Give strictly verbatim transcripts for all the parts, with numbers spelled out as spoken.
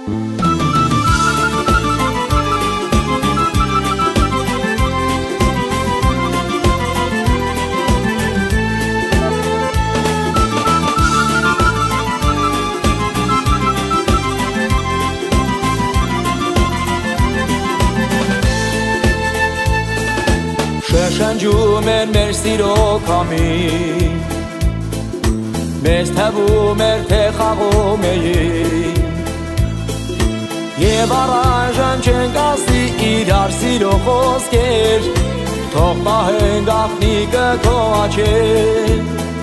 Շշնջում են մեր սիրո քամին, մեզ թվում էր թե խաղում էինք, և առայժմ չենք ասի իրար սիրո խոսքեր, թող պահենք գաղտնիքը քո աչքեր,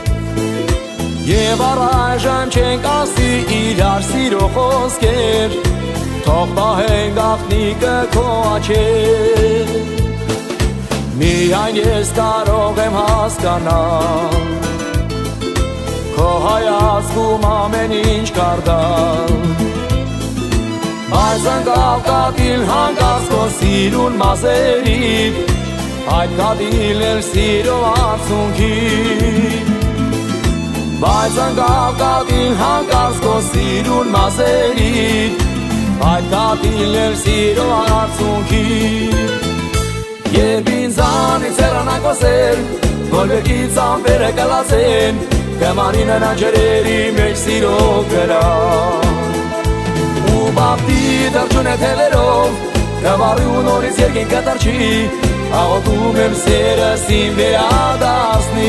և առայժմ չենք ասի իրար սիրո խոսքեր, թող պահենք գաղտնիքը քո աչքեր. Միայն ես կարող եմ հասկանալ, քո հայացքում ամեն ինչ կարդալ, բայց անկավ կատիլ հանկարծ քո սիրուն մազերիդ, այդ կատիլն էլ սիրո արցունքիդ, բայց անկավ կատիլ հանկարծ քո սիրուն մազերիդ, այդ կատիլն էլ սիրո արցունքիդ. Երբ ինձանից հեռանանքոսեր, գոլբերգից ամպերը կլացեն, կմանի նրան ջրերի մեջ սիրո գրան, ու բախտի թռչուն է թելերով, կվառի ու նորից երկինքը թռչի, աղոթում եմ սերս իմ վերադարձնի.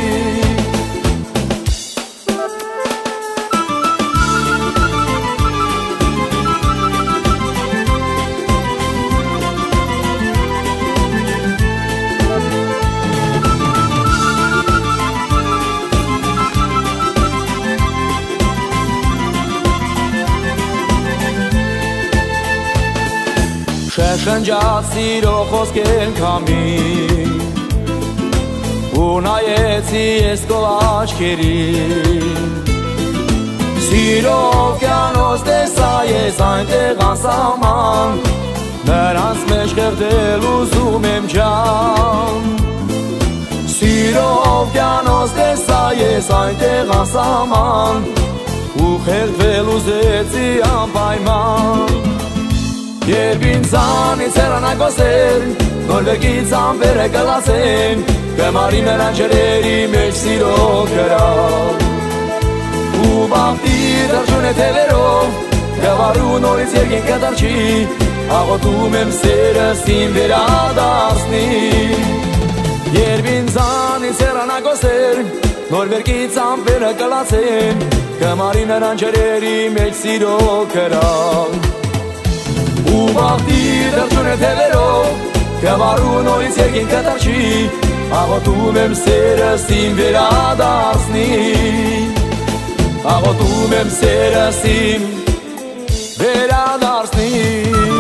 Շշնջաց սիրո խոսքեր քամին, ու նայեցի ես քո աչքերին, սիրո օվկիանոս տեսա ես այնտեղ անսահման, նրանց մեջ խեղդել ուզում եմ ջան, սիրո օվկիանոս տեսա ես այնտեղ անսահման, ու խեղդել ուզեցի անպայման. Երբ ինձանից հեռանանքոսեր, գոլբերգից ամպերը կլացեն, կմարի նրան ջրերի մեջ սիրո գրան, ու բախտի թռչուն է թելերով, կվառու նորից երկինքը թռչի, աղոթում եմ սերս իմ վերադարձնի. Երբ ինձանից հեռանանքոսեր, գոլբերգից ամպերը կլացեն, կմարի նրան ջրերի մեջ սիրո գրան, ու բախտի թռչուն է թելերով, կվառու նորից երկինքը թռչի, աղոթում եմ սերս իմ վերադարձնի, աղոթում եմ սերս իմ վերադարձնի.